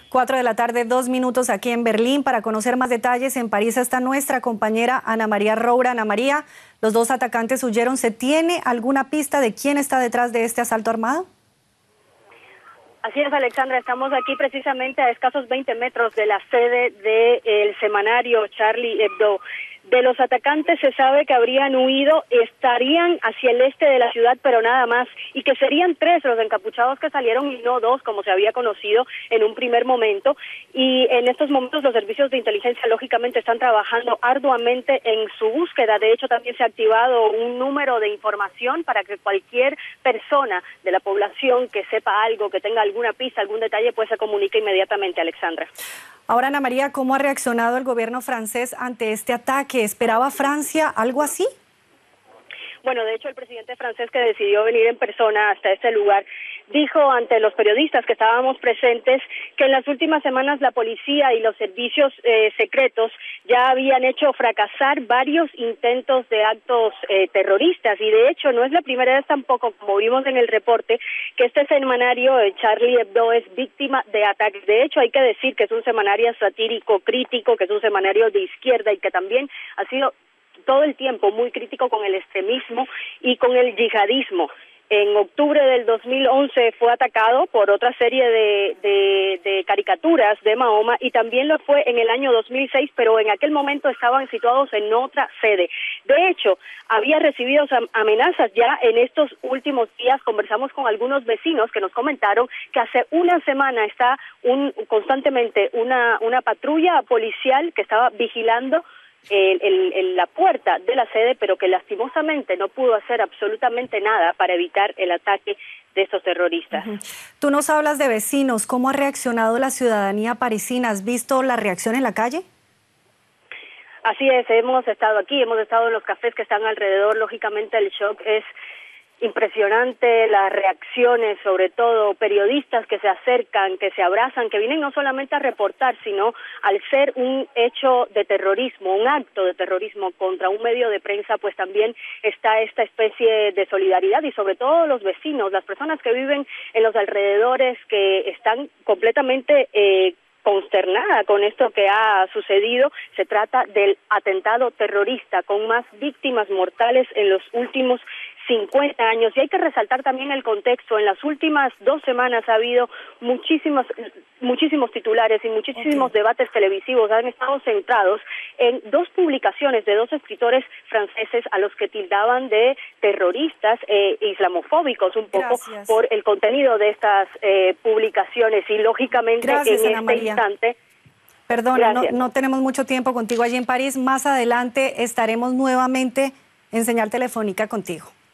4 de la tarde, 2 minutos aquí en Berlín. Para conocer más detalles, en París está nuestra compañera Ana María Roura. Ana María, los dos atacantes huyeron. ¿Se tiene alguna pista de quién está detrás de este asalto armado? Así es, Alexandra, estamos aquí precisamente a escasos 20 metros de la sede del semanario Charlie Hebdo. De los atacantes se sabe que habrían huido, estarían hacia el este de la ciudad, pero nada más, y que serían 3 los encapuchados que salieron y no 2, como se había conocido en un primer momento. Y en estos momentos los servicios de inteligencia lógicamente están trabajando arduamente en su búsqueda. De hecho, también se ha activado un número de información para que cualquier persona de la población que sepa algo, que tenga alguna pista, algún detalle, pues se comunique inmediatamente, Alexandra. Ahora, Ana María, ¿cómo ha reaccionado el gobierno francés ante este ataque? ¿Esperaba Francia algo así? Bueno, de hecho, el presidente francés, que decidió venir en persona hasta este lugar, dijo ante los periodistas que estábamos presentes que en las últimas semanas la policía y los servicios secretos ya habían hecho fracasar varios intentos de actos terroristas, y de hecho no es la primera vez tampoco, como vimos en el reporte, que este semanario Charlie Hebdo es víctima de ataques. De hecho, hay que decir que es un semanario satírico, crítico, que es un semanario de izquierda y que también ha sido todo el tiempo muy crítico con el extremismo y con el yihadismo. En octubre del 2011 fue atacado por otra serie de caricaturas de Mahoma, y también lo fue en el año 2006, pero en aquel momento estaban situados en otra sede. De hecho, había recibido amenazas ya en estos últimos días. Conversamos con algunos vecinos que nos comentaron que hace una semana está constantemente una patrulla policial que estaba vigilando la puerta de la sede, pero que lastimosamente no pudo hacer absolutamente nada para evitar el ataque de estos terroristas. Tú nos hablas de vecinos. ¿Cómo ha reaccionado la ciudadanía parisina? ¿Has visto la reacción en la calle? Así es, hemos estado aquí, hemos estado en los cafés que están alrededor. Lógicamente el shock es impresionante, las reacciones, sobre todo periodistas que se acercan, que se abrazan, que vienen no solamente a reportar, sino al ser un hecho de terrorismo, un acto de terrorismo contra un medio de prensa, pues también está esta especie de solidaridad, y sobre todo los vecinos, las personas que viven en los alrededores, que están completamente consternada con esto que ha sucedido. Se trata del atentado terrorista con más víctimas mortales en los últimos 50 años. Y hay que resaltar también el contexto. En las últimas 2 semanas ha habido muchísimos titulares y muchísimos debates televisivos. Han estado centrados en 2 publicaciones de 2 escritores franceses a los que tildaban de terroristas islamofóbicos un poco. Gracias. Por el contenido de estas publicaciones, y lógicamente Gracias, en Ana María. instante. Perdona, no tenemos mucho tiempo contigo allí en París. Más adelante estaremos nuevamente en señal telefónica contigo.